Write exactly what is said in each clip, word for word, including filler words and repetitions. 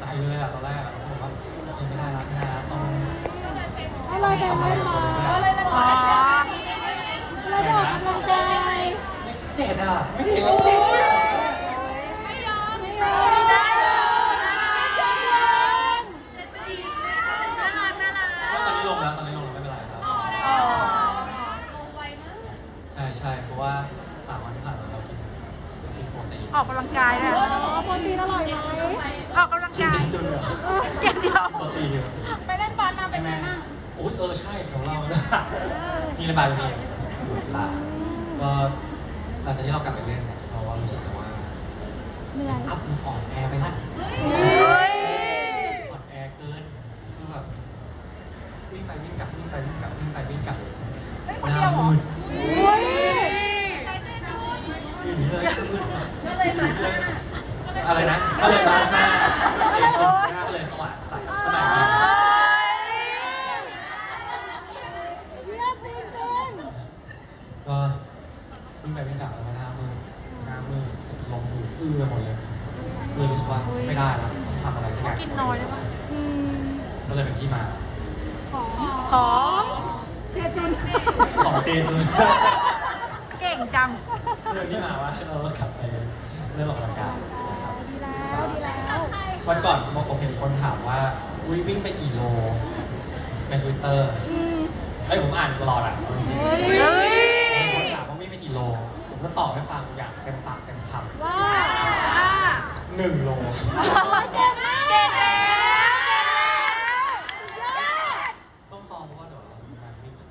ไปเลยอะตอนแรกอะผมว่าคงไม่ได้ละไม่ได้ละต้องอะไรกันไม่มาอะไรนะอ๋อเราจะออกกำลังกายเจ็ดอะไม่ถึงเจ็ดไม่ยอมไม่ยอมไม่ได้น่ารักน่ารักตอนนี้ลงแล้วตอนนี้ลงแล้วไม่เป็นไรครับลงไวมากใช่ใช่เพราะว่าสามวันที่ผ่านมาเรากินกินโปรตีนออกกำลังกายเลยโปรตีนอร่อยไหมออกกำลังกายจนเหรออย่างเดียวโปรตีนไปเล่นบอลมาเป็นไงบ้างโอ้เออใช่ของเรานี่ระบายไปเองลาก็หลังจากที่เรากลับไปเล่นเนี่ยเราว่ารู้สึกว่าเหนื่อยอัพมันอ่อนแอไปละอ่อนแอเกินคือแบบวิ่งไปวิ่งกลับวิ่งไปวิ่งกลับวิ่งไปวิ่งกลับหน้ามืดอย่างนี้เลยอะไรนะก็เลยมาหน้าเจ็บจนหน้าก็เลยสว่างใสสมัยนี้ก็วิ่งไปวิ่งกลับแล้วหน้ามืดหน้ามืดจะลมหูอื้อหมดเลยเลยรู้สึกว่าไม่ได้แล้วต้องทำอะไรสักอย่างกินน้อยเลยป่ะก็เลยเป็นที่มาของของเจจุนของเจจุนเก่งจังเรื่องที่มาว่าเรากลับไปเรื่องออกกำลังกายนะครับดีแล้วดีแล้ววันก่อนผมเห็นคนถามว่าอุ้ยวิ่งไปกี่โลในทวิตเตอร์เอ้ยผมอ่านตลอดอ่ะจริงๆคนถามว่าวิ่งไปกี่โลผมก็ตอบให้ฟังอย่างเต็มปากเต็มคำว่าหนึ่งโลเก่งมากเก่งแล้วต้องซ้อมเพราะว่าเดี๋ยวเราจะมีงานวิ่ง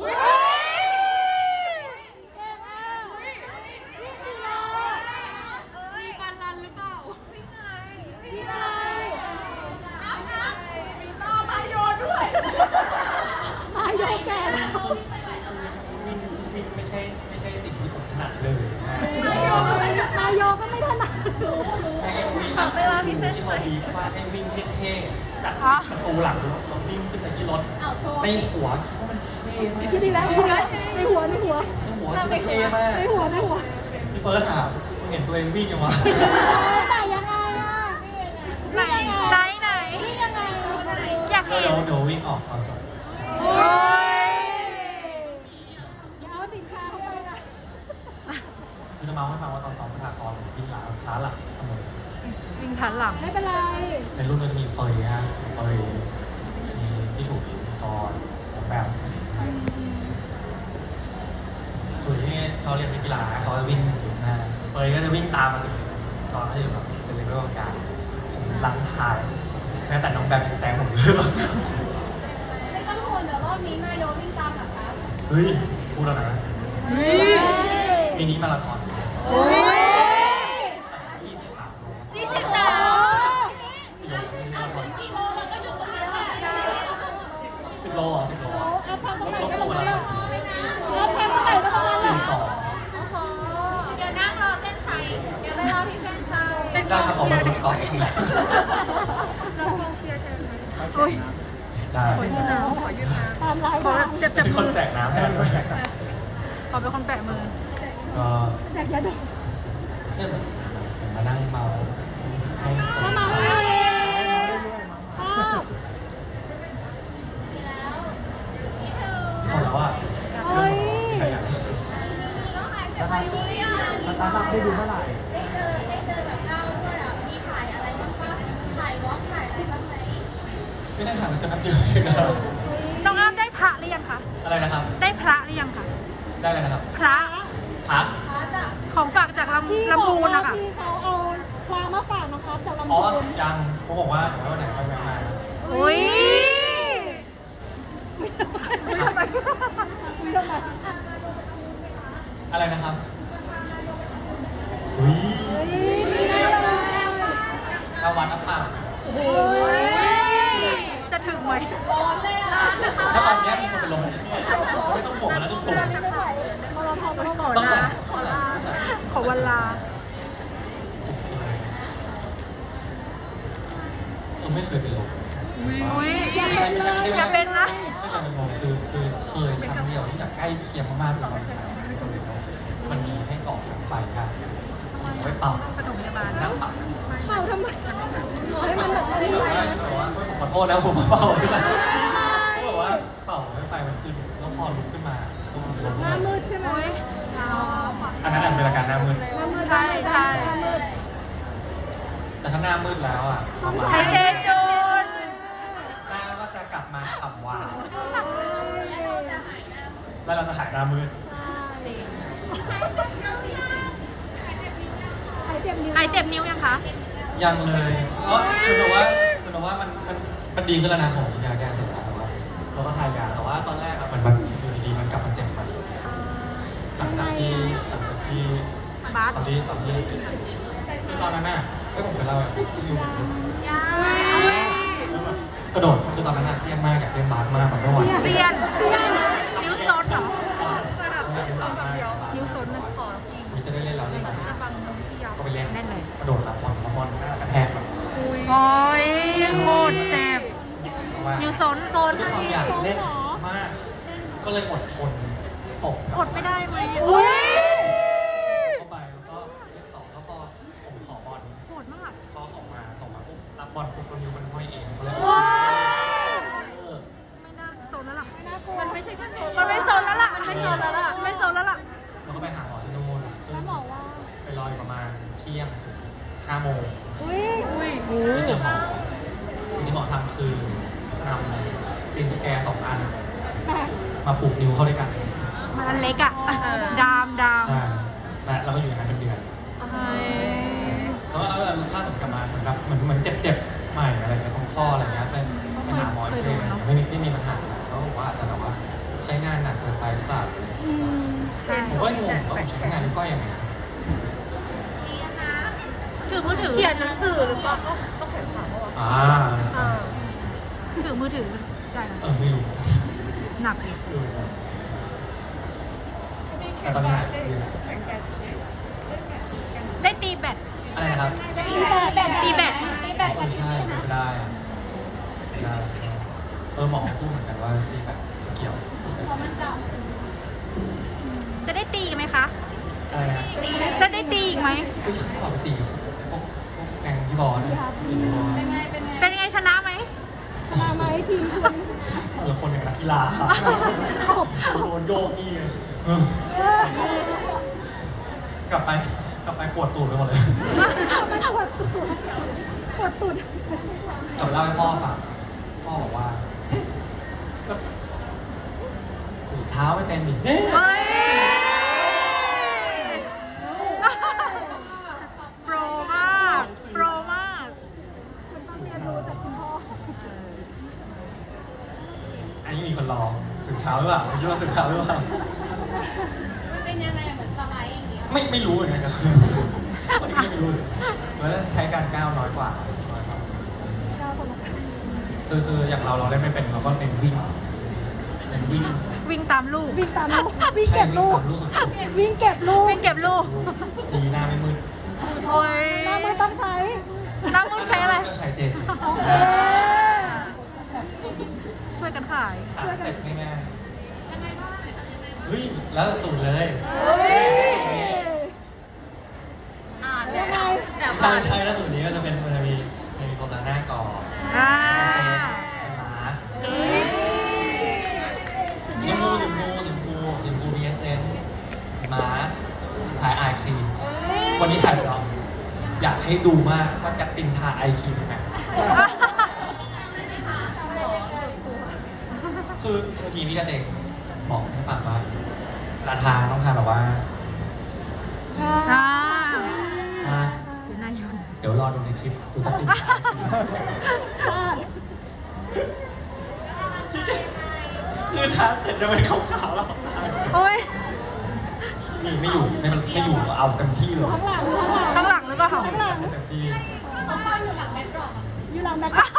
มาโยแก่แล้ววิ่งวิ่งไม่ใช่ไม่ใช่สิ่งที่ผมถนัดเลยมาโยก็ไม่ถนัดให้วิ่งที่เขาดีว่าให้วิ่งเท่ๆจากประตูหลังเราวิ่งขึ้นไปที่รถในหัวคิดว่ามันเท่มากคิดดีแล้วคิดแล้วในหัวในหัวในหัวมันเท่มากในหัวในหัวพี่เฟิร์สถามเห็นตัวเองวิ่งยังวะแต่ยังไงอ่ะไหนไหนไหนวิ่งยังไงอยากเห็นเดี๋ยวเดี๋ยววิ่งออกตอนจบโอ้ยอย่าเอาสินค้าเข้าไปนะคือจะมาให้ฟังว่าตอนซ้อมพัฒนากรวิ่งร้านร้านหลักเสมอวิ่งทันหลังไม่เป็นไรในรุ่นก็จะมีเฟยฮะเฟยมีพี่ฉุยกรแบบฉุยที่เขาเรียนวิกีฬาเขาจะวิ่งอยู่หน้าเฟยก็จะวิ่งตามมาถึงตอนเขาอยู่แบบเป็นเลเวลกลางผมลังถ่ายแม้แต่น้องแบบยังแซงผมเลยไม่ต้องห่วงเดี๋ยวรอบนี้นายโยวิ่งตามหรอคะเฮ้ยพูดแล้วนะปีนี้มาราธอนยี่สิบสามโลยี่สิบสามกิโลมาราธอนสิบโลอ่ะสิบโลอ่ะรถฟูมาราธอนแล้วแพ้เมื่อไหร่ก็ต้องมาสี่สองเดี๋ยวนั่งรอเส้นชัยเดี๋ยวไปรอที่เส้นชัยได้มาขอมาดูก่อนได้ขอยืนน้ำขอยืนน้ำตามไลน์ขอเจ็บเจ็บมือคนแจกน้ำแทนด้วยขอเป็นคนแปะมือก็แจกยาดมเนี่ยผมมานั่งเมาให้คนมาเมาเลยชอบหมดแล้วอ่ะเฮ้ยใครอยากมันตาได้ดูเมื่อไหร่ได้เจอได้เจอกับเก้าด้วยอ่ะมีถ่ายอะไรบ้างปะถ่ายวอล์กถ่ายอะไรบ้างไหมไม่ได้ถามมันจะนับเดือนเลยนะน้องอ้ำได้พระหรือยังคะอะไรนะครับได้พระหรือยังคะได้เลยนะครับพระพระของฝากจากลำลำพูนนะคะพี่เขาเอาพระมาฝากนะครับจากลำพูนอ๋อยังเขาบอกว่าเดี๋ยววันไหนค่อยแวะมาอุ้ยอะไรนะครับอุ้ยมีแน่เลยถ้าวัดน้ำเปล่าจะถึงไหมถ้าตอนนี้มีคนเป็นลมเลยไม่ต้องห่วงนะทุกคนต้องจ่ายขอลาขอวันลาเราไม่เคยเป็นลมอุ้ยอย่าเป็นเลยอย่าเป็นนะไม่เคยเป็นลมคือคือเคยครั้งเดียวที่แบบใกล้เคียงมากๆเลยมันมีให้ก่อแสงไฟค่ะไปเป่าปฐมพยาบาลนั่งเป่าเป่าทำไมขอให้มันแบบที่แบบว่าที่แบบว่าผมขอโทษนะผมเป่าขึ้นมาที่แบบว่าเป่าให้ไฟมันขึ้นแล้วพอลุกขึ้นมาก็คือลงหน้ามืดใช่ไหมอันนั้นอาจจะเป็นอาการหน้ามืดหน้ามืดใช่ใช่หน้ามืดแต่ถ้าหน้ามืดแล้วอ่ะประมาณใช้เจจูนหน้าก็จะกลับมาฉ่ำวาวแล้วเราจะหายหน้ามืดหายเจ็บนิ้วหายเจ็บนิ้วยังคะยังเลยเพราะคือแบบว่าคือแบบว่ามันมันมันดีขึ้นแล้วนะผมกินยาแก้เสร็จแล้วแต่ว่าเราก็ทายาแต่ว่าตอนแรกอะมันมันอยู่ดีๆมันกลับมาเจ็บใหม่หลังจากที่หลังจากที่บาสตอนที่ตอนที่คือตอนนั้นน่ะเอ้ยผมเคยเล่าแบบที่อยู่กระโดดคือตอนนั้นน่ะเซียนมากอยากเล่นบาสมากแบบไม่ไหวเซียนนิ้วโซนเหรอ นิ้วโซนมันขอผมจะได้เล่นแล้วเล่นบาสจะฟังพี่ยาวก็ไปเล่นแน่นเลยกระโดดรับบอลรับบอลหน้ากระแทกแบบโอ้ยโคตรเจ็บว่านิ้วโซนโซนด้วยความอยากเล่นมาก ก็เลยอดทนตกอดไม่ได้ไหมอุ้ยเข้าไปแล้วก็เล่นต่อแล้วพอผมขอบอลโหดมากเขาส่งมาส่งมาปุ๊บรับบอลปุ๊บนิ้วมันห้อยเองก็เลยว้าเออไม่น่าโซนแล้วล่ะไม่น่ากลัวมันไม่ใช่แค่โซนมันไม่โซนแล้วล่ะ มันไม่โซนแล้วล่ะ ไม่โซนแล้วล่ะแล้วก็ไปหาหมอที่นู่นซึ่งแล้วบอกว่าไปรออยู่ประมาณเที่ยงถึงห้าโมงอุ้ยอุ้ยไม่เจอหมอสิ่งที่หมอทำคือนำตีนตุ๊กแกสองอันแม่มาผูกนิ้วเข้าด้วยกันมันอันเล็กอ่ะ ดามดามใช่และเราก็อยู่อย่างนั้นเป็นเดือนเฮ้ยแล้วก็ล่าสุดกลับมาเหมือนแบบเหมือนเหมือนเจ็บเจ็บๆใหม่อะไรเงี้ยตรงข้ออะไรเงี้ยไปไปหาหมอเอ็กซเรย์ไม่มีไม่มีปัญหาแล้วบอกว่าอาจจะแบบว่าใช้งานหนักเกินไปหรือเปล่าอืมใช่ผมก็งงว่าผมใช้งานนิ้วก้อยยังไงถือมือถือเขียนหนังสือหรือเปล่าก็เขียนข่าวอ่าถือมือถือได้นะเออไม่รู้หนักดิเออแต่ตอนนี้หายดีแล้วได้ตีแบตอะไรนะครับตีแบดตีแบตตีแบดไม่ใช่ไม่ได้ไม่ได้เออหมอพูดเหมือนกันว่าที่แบบเกี่ยวเพราะมันเก่าจะได้ตีกันไหมคะอะไรนะจะได้ตีอีกไหมก็ฉันสอบไปตีกับพวกพวกแกงที่บอลเนี่ยที่บอลเป็นไงชนะไหมชนะไหมทีมคุณแต่ละคนเป็นนักกีฬาโดนโยกนี่เออเออกลับไปกลับไปปวดตูดไปหมดเลยมันปวดตูดปวดตูดกลับเล่าให้พ่อฟังพ่อบอกว่าก็สูเท้าไม่เป็นอีกเฮ้ยเฮ้ยโปรมากโปรมากมันต้องเรียนรู้จากคุณพ่ออันนี้มีคนลองสูเท้าหรือเปล่าคิดว่าสูเท้าหรือเปล่ามันเป็นยังไงเหมือนสไลด์อย่างเงี้ยไม่ไม่รู้เหมือนกันครับวันนี้ไม่รู้เลยเหมือนใช้การก้าวน้อยกว่าน้อยกว่าก้าวคนละคือคืออย่างเราเราเล่นไม่เป็นเราก็เป็นวิ่งเป็นวิ่งวิ่งตามลูกวิ่งตามลูกวิ่งเก็บลูกใช่วิ่งตามลูกสุดวิ่งเก็บลูกวิ่งเก็บลูกๆดีหน้าไม่มืดโอ้ยหน้ามือต้องใช้น้ำมือใช้อะไรก็ใช้เจจูโอเคช่วยกันขายสามสเต็ปง่ายๆเฮ้ยแล้วสูตรเลยเฮ้ยอ่านยังไงใช่ใช่แล้วสูตรนี้ก็จะเป็นมันจะมีมันมีโปรแกรมหน้าก่อนอ่าเซตเป็นมาสสีชมพูสีชมพูสีชมพูสีชมพู บี เอส เอ็น มาสถ่ายไอครีมวันนี้ถ่ายไปแล้วอยากให้ดูมากว่าจะตินทาไอครีมยังไงคือเมื่อกี้พี่กระเตงบอกให้ฟังว่าเวลาทานต้องทานแบบว่าอ่าอ่าอยู่นายนเดี๋ยวรอดูในคลิปกูจะตินทาไอครีมพลาดคือทานเสร็จจะเป็นขาวๆแล้วทานโอ้ยนี่ไม่อยู่ไม่ไม่อยู่เอาเต็มที่เลยข้างหลังข้างหลังข้างหลังหรือเปล่าข้างหลังเต็มที่อยู่หลังแบ็คดรอปอยู่หลังแบ็คดรอป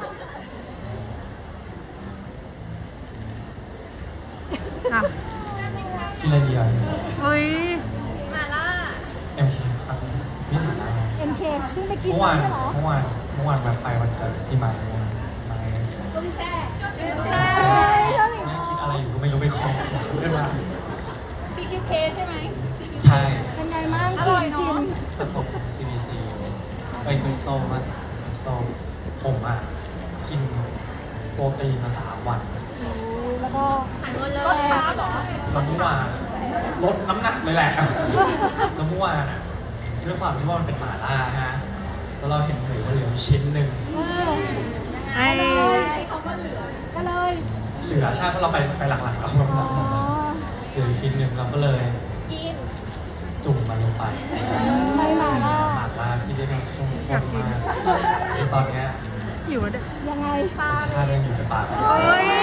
อ่ะกินอะไรดีอ่ะเฮ้ยเอ็มซีครับนี่หาได้เอ็มเคเพิ่งไปกินเมื่อวานใช่เหรอเมื่อวานเมื่อวานแบบไปวันเกิดที่มามาต้มแช่ใช่ใช่ใช่เนี่ยคิดอะไรอยู่ก็ไม่รู้ไปคอเรื่องมาซีคิวเคใช่ไหมใช่เป็นไงบ้างกินกินสจะผม ซี บี ซี ไปคริสตัลมั้ยคริสตัลผมอ่ะกินโปรตีนมาสามวันแล้วก็หายหมดเลยแล้วเมื่อวานลดน้ำหนักเลยแหละ แล้วเมื่อวานอ่ะด้วยความที่ว่ามันเป็นหม่าล่าฮะแล้วเราเห็นหมูเหลือชิ้นหนึ่งไอ้ก็เลยเหลือใช่เพราะเราไปไปหลังๆแล้วอ๋อเหลือชิ้นหนึ่งเราก็เลยกินจุ่มมันลงไปในหม่าล่าหม่าล่าที่ได้เข้มข้นมากคือตอนเนี้ยหิวอ่ะเด็กยังไงรสชาติยังอยู่ในปากอยู่โอ้ย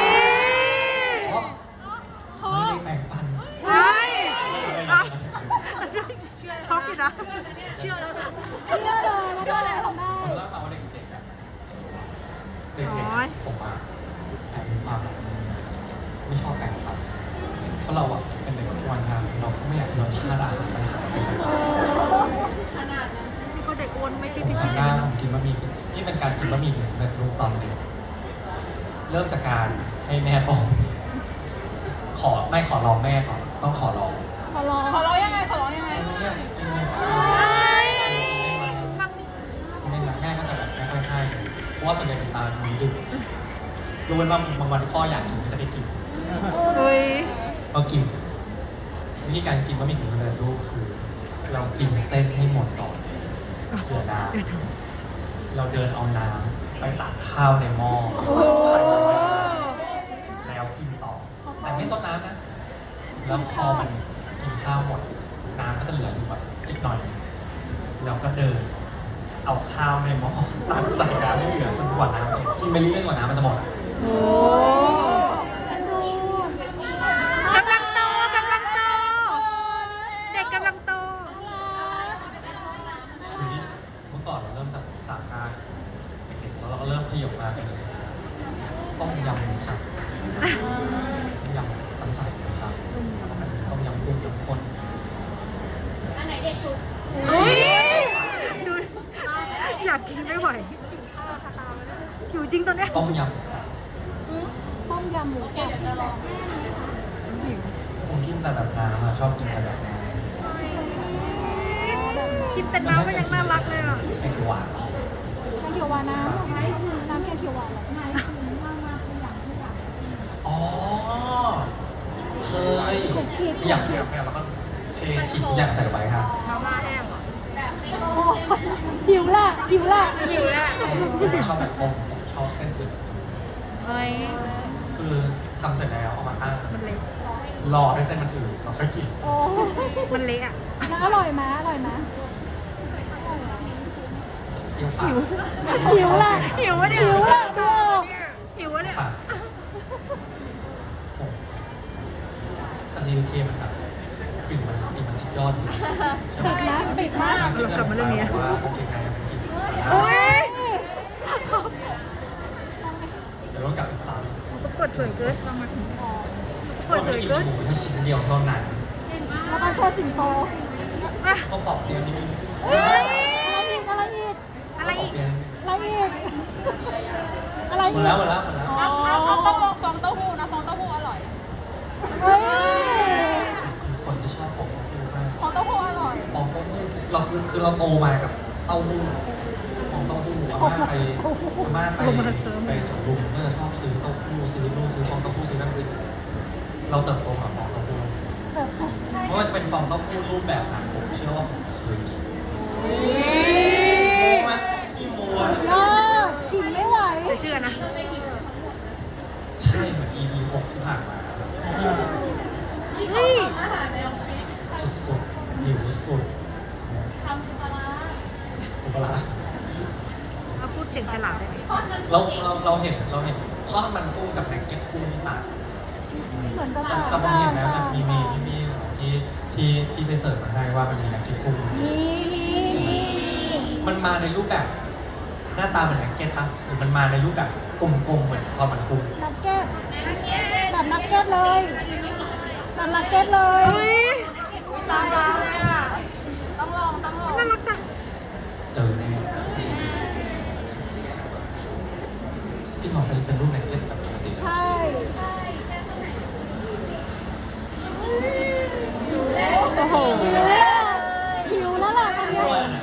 เพราะไม่ได้แบ่งฟันไอ้ช็อกอยู่นะเชื่อแล้วนะเชื่อเลยแล้วก็อะไรทำได้ผมเล่ามาว่าเด็กๆอะเด็กๆผมอะแอบมีความแบบไม่ชอบแบ่งฟันเพราะเราอะเป็นเด็กอ้วนครับเราก็ไม่อยากให้รสชาติอาหารมันหายไปจากเรานี่เขาเด็กอ้วนไม่ใช่ผมพี่จำได้ผมกินบะหมี่นี่เป็นการกินบะหมี่ถึงสำเร็จรูปตอนเด็กเริ่มจากการให้แม่ต้มขอไม่ขอลองแม่ก่อนต้องขอลองขอร้องขอร้องยังไงขอร้องยังไงไม่เนี่ยกินเนี่ยกินเนี่ยแม่ก็จะแบบไม่ค่อยให้เพราะว่าส่วนใหญ่เป็นตามีดึกยกเว้นว่าบางวันพ่ออยากกินจะได้กินเฮ้ยเรากินวิธีการกินบะหมี่กึ่งสำเร็จรูปคือ เรากินเส้นให้หมดก่อนเหลือน้ำเราเดินเอาน้ำไปตักข้าวในหม้อใส่ลงไปแล้วกินต่อ แต่ไม่ซดน้ำนะ แล้วพอมันกินข้าวหมดน้ำก็จะเหลืออยู่แบบอีกหน่อยเราก็เดิน เอาข้าวในหม้อตักใส่น้ำให้เหลือจนกว่าน้ำจะกินไปเรื่อยๆกว่าน้ำมันจะหมดอะโอ้ดูกำลังโตกำลังโตเด็กกำลังโตชีวิตเมื่อก่อนเราเริ่มจากสามหน้าเด็กๆแล้วเราก็เริ่มขยบมาเป็นต้มยำหมูสับต้มยำต้มสับหมูสับต้มยำกุ้งยำข้นอันไหนเด็กสุดเฮ้ยดูอยากกินไม่ไหวหิวจริงตอนเนี้ยต้มยำหมูสับต้มยำหมูสับหิวผมกินแต่แบบน้ำอะชอบกินแต่แบบน้ำกินแต่น้ำก็ยังน่ารักเลยอ่ะแกงเขียวหวานแกงเขียวหวานน้ำน้ำแกงเขียวหวานเหรอไม่คือมากมากคืออย่างที่อยากอ๋อเคยอยากอยากแล้วก็เทฉีกอยากใส่ลงไปครับมาม่าแห้งเหรอหิวละหิวละหิวแล้วผมไม่ชอบแบบต้มผมชอบเส้นอื่นเฮ้ยคือทำเสร็จแล้วเอามาตั้งมันเละรอให้เส้นมันอืดเราค่อยกินโอ้มันเละอ่ะแล้วอร่อยไหมอร่อยไหมเกี่ยวปากหิวละหิววะเนี่ยหิวละดูออกหิววะเนี่ยปากผมแต่ซีเคมันแบบกลิ่นมันกลิ่นมันสุดยอดจริงใช่ไหมติดนะติดมากกลับมาเรื่องนี้ว่าโอเคไงมันกินโอ้ยเดี๋ยวต้องกลับไปซ้ำต้องเปิดเผยเกินฟังมาถึงเพเปิดราะเผไม่ยได้กินเกินหมูแค่ชิ้นเดียวเท่านั้นแล้วก็เชิดสิงโตอ่ะก็ปอกเดียวนิดนึงเฮ้ยอะไรอีกอะไรอีกอะไรอีกอะไรอีกอะไรหมอีดกแล้วหมดแล้วหมดแล้วอ๋อเขาต้องลองฟองเต้าหู้นะฟองเต้าหู้อร่อยเฮ้ยคือคนที่ชอบฟองเต้าหู้มากฟองเต้าหู้อร่อยฟองเต้าหู้เราคือคือเราโตมากับเต้าหู้ฟองเต้าหู้อาม่าไปอาม่าไปไปสวนลุมก็จะชอบซื้อเต้าหู้ซื้อนู่นซื้อฟองเต้าหู้ซื้อนั่นซื้อเราเติบโตกับฟองเต้าหู้ไม่ว่าจะเป็นฟองเต้าหู้รูปแบบไหนผมเชื่อว่าผมเคยกินโม้ไหมขี้โม้อะเออกินไม่ไหวจะเชื่อนะใช่เหมือน อี พี หกที่ผ่านมาเฮ้ยสุดๆหิวสุดทำปลาร้าปลาร้ามาพูดเสียงฉลาดได้ไหมเราเราเราเห็นเราเห็นทอดมันกุ้งกับแนกเก็ตกุ้งที่ต่างเหมือนกับแต่แต่ผมเห็นนะมันมีมีมีมีที่ที่ที่ไปเสิร์ฟมาให้ว่ามันมีแนกเก็ตกุ้งจริงมีมีมีมีมันมาในรูปแบบ หน้าตาเหมือนแนกเก็ตปะหรือมันมาในรูปแบบกลมๆเหมือนทอดมันกุ้งนักเก็ตแบบนักเก็ตเลยแบบนักเก็ตเลยเฮ้ยตามมาเลยอ่ะ ต้องลองต้องลองน่ารักจังเจอแน่จริงเหรอเป็นเป็นรูปแนกเก็ตแบบปกติใช่โอ้โหหิวแล้วล่ะตอนเพราะว่านี้นะ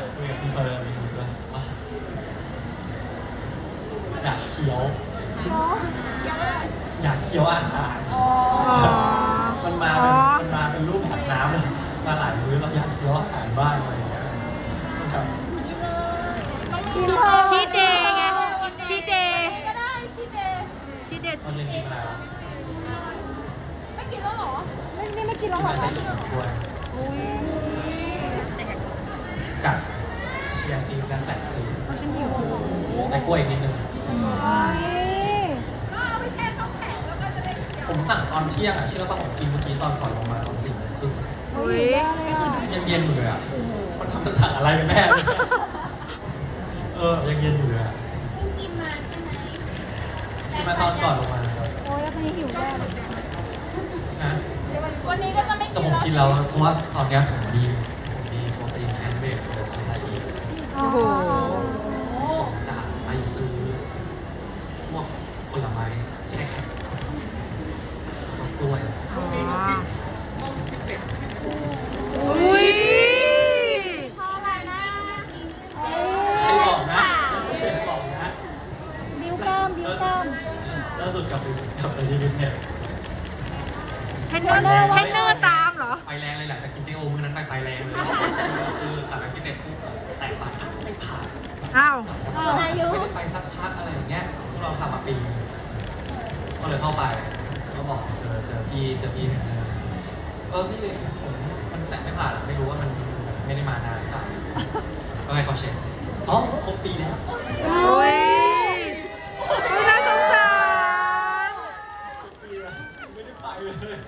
ายมื้อเราอยากเคี้ยวอาหารบ้างอะไรอย่างเงี้ยครับกินเถอะชีทเดย์ไงชีทเดย์ก็ได้ชีสเดย์ชีทเดย์ตอนเย็นกินอะไรวะไม่กินแล้วเหรอไม่นี่ไม่กินกิแล้วนเหรอไส้เหลืองถ้วยกับเชียร์ซีดและแฟลกซีดและกล้วยนิดนึงโอ้ยก็เอาไปแช่ช่องแข็งแล้วก็จะได้เคี้ยวผมสั่งตอนเที่ยงอ่ะเชื่อป่ะผมกินเมื่อกี้ตอนก่อนลงมาตอนสี่โมงครึ่งอุ้ยยังเย็นอยู่เลยอ่ะมันทำมันสั่งอะไรกันแน่เลยเออยังเย็นอยู่เลยอ่ะเพิ่งกินมาใช่ไหมกินมาตอนก่อนลงมาครับโอ้ยแล้วตอนนี้หิวแย่เลยนะวันนี้ก็จะไม่แต่กินผมแล้วกินแล้วเพราะว่าตอนเนี้ยผมมีผมมีโปรตีนแอนเบรกเลยอาศัยโอ้โหของจากไปซื้อพวกผลไม้แช่แข็งพวกกล้วยอุ้ยเพราะอะไรนะใครบอกนะใครบอกนะบิวกล้ามบิวกล้ามล่าสุดกลับไปกลับไปที่ฟิตเนสเทรนเนอร์เทรนเนอร์ตามเหรอไปแรงเลยหลังจากกินเจโอมื้อนั้นไปไปแรงเลยคือขับไปฟิตเนสปุ๊บแต่ปากไม่ผ่านอ้าวไม่ได้ไปสักพักอะไรอย่างเงี้ยที่เราทำมาปีนึงก็เลยเข้าไปก็บอกเจอเจอพี่เจอพี่เห็นเออเออพี่ผมมันแตะไม่ผ่านไม่รู้ว่ามันไม่ได้มานานหรือเปล่าก็ให้เขาเช็คอ๋อครบปีแล้วอุ้ยอุ้ยน่าสงสารครบปีแล้วไม่ได้ไปเลย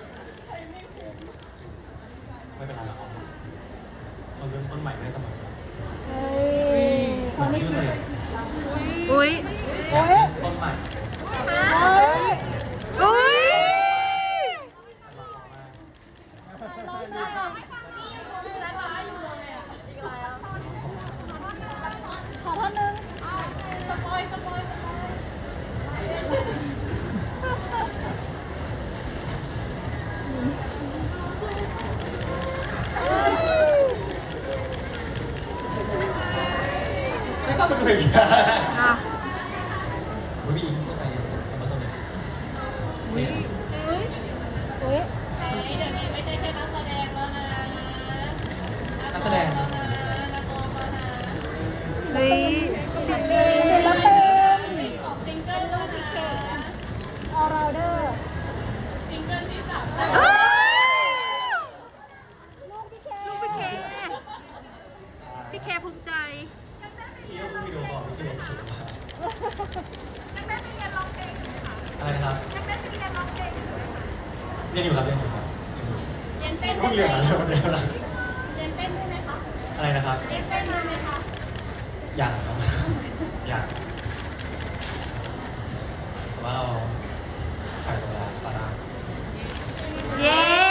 ไม่เป็นไรหรอกเราเริ่มต้นใหม่ได้เสมอเฮ้ยเหมือนชื่อเลยอุ้ยอยากเริ่มต้นใหม่โอ้ยอุ้ยร้องได้อ่ะขอท่อนนึงสปอยสปอยใช่ป่ะมันจะเป็นอย่างนี้อ้าวผู้หญิงเข้าไปสมัยสมัยอุ้ยเฮ้ยเดี๋ยวนี้ไม่ใช่แค่นักแสดงแล้วนะนักแสดงนักร้องแล้วนะเฮ้ยศิลปินศิลปินออกซิงเกิลแล้วนะออราเดอร์ซิงเกิลที่สามอ้าวลูกพี่เคลูกพี่เคพี่เคภูมิใจที่เขาเพิ่งไปดูก่อนที่เขาสุดมาแม่ไปเรียนร้องเพลงไหมคะอะไรนะครับแม่ไปเรียนร้องเพลงเรียนอยู่ครับเรียนอยู่ครับเรียนเต้นเพิ่งเรียนอะไรวันเดียวละเรียนเต้นด้วยไหมคะอะไรนะครับเรียนเต้นด้วยไหมคะอย่างครับอย่างแต่ว่าเราถ่ายจบแล้วสาระเย้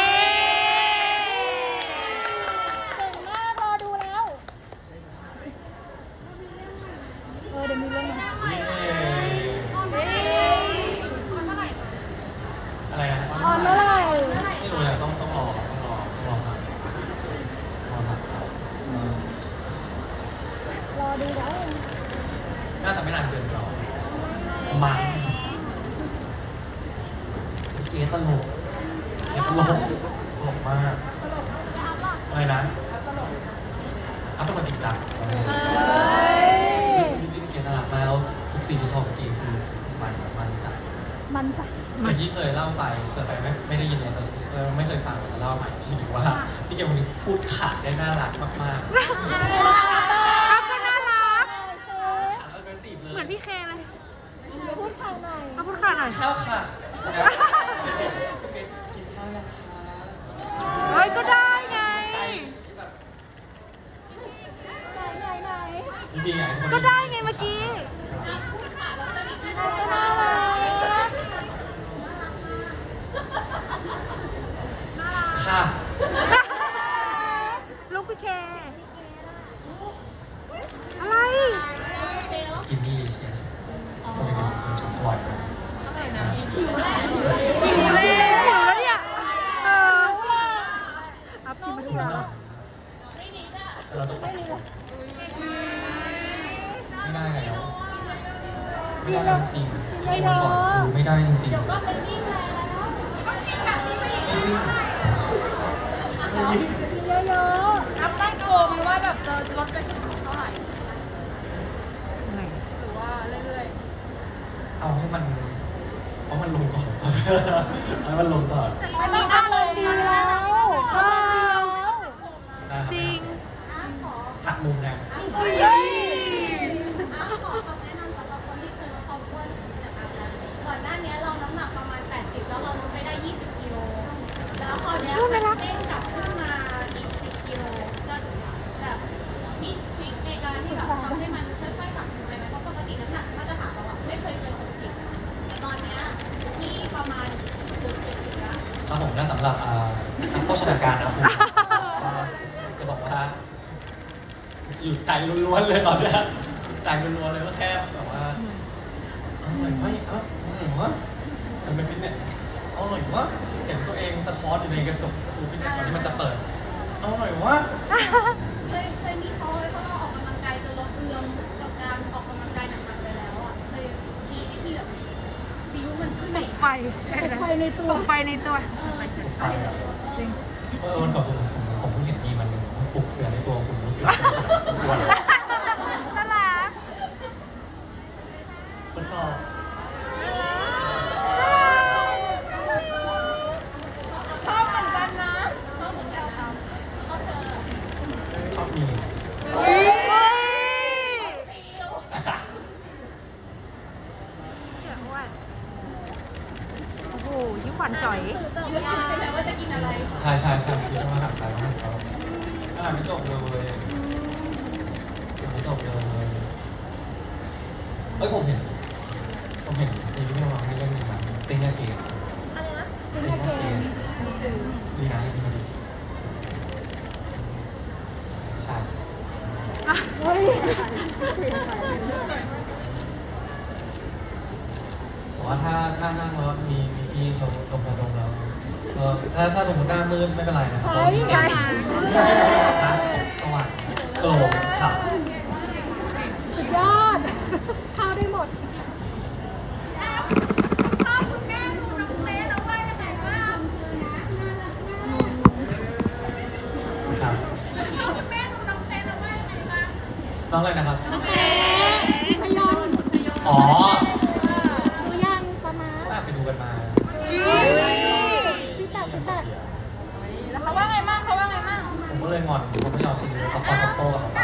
เก่งมากรอดูแล้ว เออเดี๋ยวมีเรื่องนะเย้อะไรนะออนเมื่อไหร่ไม่รู้เลยต้องต้องรอต้องรอต้องรอครับรอครับอืมรอดูแล้วน่าจะไม่นานเกินรอมั้งเกตตลกเกตตลกตลกมากอะไรนะอัพเป็นคนจริงจังเฮ้ยพี่เกตน่ารักมากแล้วทุกสิ่งที่เขาเมื่อกี้คือมันมันจัดมันจะอย่างที่เคยเล่าไปเผื่อใครไม่ไม่ได้ยินเราจะเออไม่เคยฟังเราจะเล่าใหม่ทีนึงว่าพี่เกตวันนี้พูดขาดได้น่ารักมากๆครับก็น่ารักขาด aggressive เลยเหมือนพี่เคเลยพูดข่าวหน่อยมาพูดข่าวหน่อยข้าวค่ะพี่เกตกินข้าวยังคะเฮ้ยก็ได้ไงแบบไหนไหนไหนจริงๆอยากให้ทุกคนก็ได้ไงเมื่อกี้เราก็น่ารักค่ะลูกพี่เค อะไรสกินนี่เชียสคนเป็นคนกินบ่อยนะหิวเลยหิวแล้วเนี่ย เอออัพชิมมาทุกอย่างเราจะไม่ไม่ได้แล้วไม่ได้จริงๆไม่ได้คือไม่ได้จริงๆก็เป็นยิ่งแล้วไม่วิ่งไม่วิ่งเยอเยอะนับตั้งโกไหมว่าแบบจะลดไปถึงเท่าไหร่หรือว่าเรื่อยเอาให้มันเอามันลงก่อน เอาให้มันลงก่อนๆอันนี้กำลังดีแล้วกำลังดีแล้วนะครับจริงถักมุมนะเฮ้ยขอคำแนะนำสำหรับคนที่เคยลดความอ้วนนะคะก่อนหน้านี้เราน้ำหนักประมาณ แปดสิบ แล้วเราลดไปได้ ยี่สิบ กิโล แล้วคราวนี้มันเด้งกลับขึ้นมาอีก สิบ กิโลจะแบบมีทริคในการที่แบบทำให้มันค่อยๆปรับขึ้นไปไหมเพราะปกติน้ำหนักมาตรฐานเราอะไม่เคยเกิน หกสิบ แต่ตอนเนี้ยที่ประมาณเกือบเจ็ดสิบแล้วครับผมและสำหรับอ่านักโภชนาการนะผมก็จะบอกว่าอยู่ใจล้วนๆเลยตอนเนี้ยใจล้วนๆเลยก็แค่แบบว่าอร่อยไหมเอ้าอร่อยวะทำเป็นฟิตเนสอร่อยวะเห็นตัวเองสะท้อนอยู่ในกระจกประตูฟิตเนสก่อนที่มันจะเปิดอร่อยวะเคยเคยมีท้อเลยเพราะเราออกกำลังกายจนเราเอือมกับการออกกำลังกายหนักๆไปแล้วอ่ะเคยมีไอ้ที่แบบบิวมันขึ้นไปไฟไฟในตัวไฟในตัวเออไฟอ่ะจริงเออวันก่อนผมผมผมเพิ่งเห็นมีมันหนึ่งปลุกเสือในตัวคุณรู้สึกเป็นสนามอ้วนน่ารักก็ชอบชอบเหมือนกันนะชอบเหมือนกันครับชอบเธอชอบมีเฮ้ยเสียอ้วนโอ้โหยิ้มหวานจ่อยคิดว่าใช่ไหมว่าจะกินอะไรใช่ใช่ใช่คิดว่าหักใจมากครับอ่านไม่จบเลยอ่านไม่จบเลยเอ้ยผมเห็นผมเห็นมีเรื่องมาให้เล่นหนึ่งแบบติ้งแอเกนอะไรนะติ้งแอเกนจีน่าเล่นมาดิใช่เฮ้ยแต่ว่าถ้าถ้านั่งแล้วมีมีพี่เขาดมยาดมแล้วเออถ้าถ้าสมมติหน้ามืดไม่เป็นไรนะครับใช่มีเจลใช่ตาสว่างโกลว์ฉ่ำสุดยอดเข้าได้หมดพ่อคุณแม่ดูน้องเมย์แล้วว่ายังไงบ้างครับพ่อคุณแม่ดูน้องเมย์แล้วว่ายังไงบ้างน้องอะไรนะครับน้องเอ๋พยนต์อ๋อดูยังประมาณเขาแอบไปดูกันมาพี่ตัดพี่ตัดแล้วเขาว่าไงบ้างเขาว่าไงบ้างผมก็เลยงอนผมไม่ยอมซื้อเขาคอยโต้กับเขา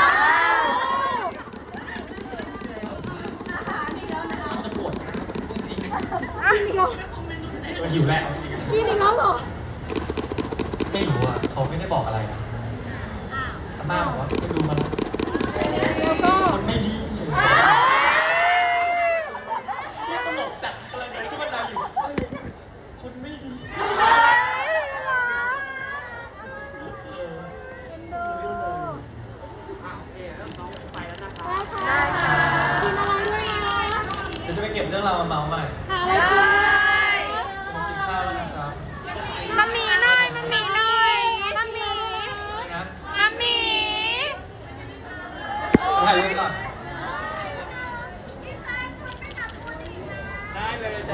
เขาจะปวดขาจริงพี่มีน้องๆเออหิวแล้วจริงพี่มีน้องเหรอๆไม่รู้อ่ะเขาไม่ได้บอกอะไรนะอาม่าบอกว่าไปดูมันแล้วก็คนไม่ดีนี่ตลกจัดอะไรเลยที่มันมาอยู่เออคนไม่ดีเออได้ค่ะกินอะไรด้วยนะเดี๋ยวจะไปเก็บเรื่องราวมาเมาใหม่หาอะไรกินนะผมกินข้าวแล้วนะครับมันมีหน่อยมันมีหน่อยมันมีอะไรนะมันมีถ่ายรูปก่อนโอ้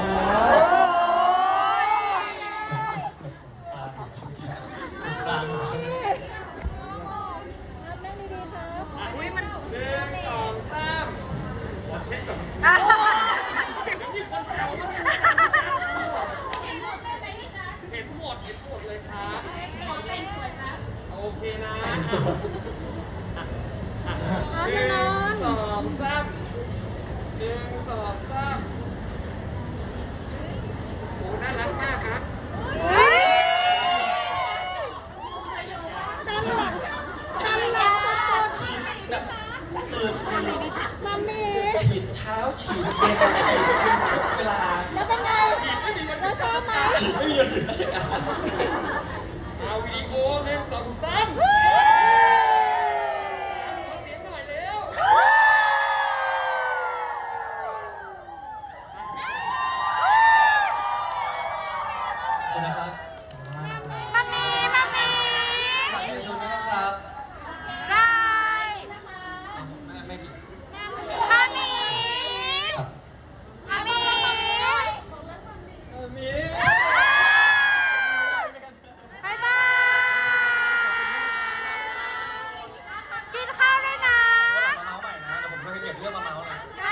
ตามนั่งดีๆครับอุ้ยมันหนึ่งสองสามขอเช็คก่อนอ่ะเห็นหมดเห็นหมดเลยครับเป็นสวยนะโอเคนะนอนจะนอนสองสามหนึ่งสองสามโอ้น่ารักมากครับตลกทำแล้วสุดแบบคือคือๆมัมมี่ฉีดเช้าฉีดเย็นฉีดทุกเวลาแล้วเป็นไงเราชอบไหมฉีดไม่มีวันหยุดราชการเอาวิดีโอหนึ่งสองสามเสียงหน่อยเร็ว ขอบคุณนะครับขอบคุณมากนะครับมันมีมันมีฝากยูทูบด้วยนะครับได้แม่แม่กินมันมีครับมันมีเออมีบ๊ายบายเรื่องมาเมาส์นะ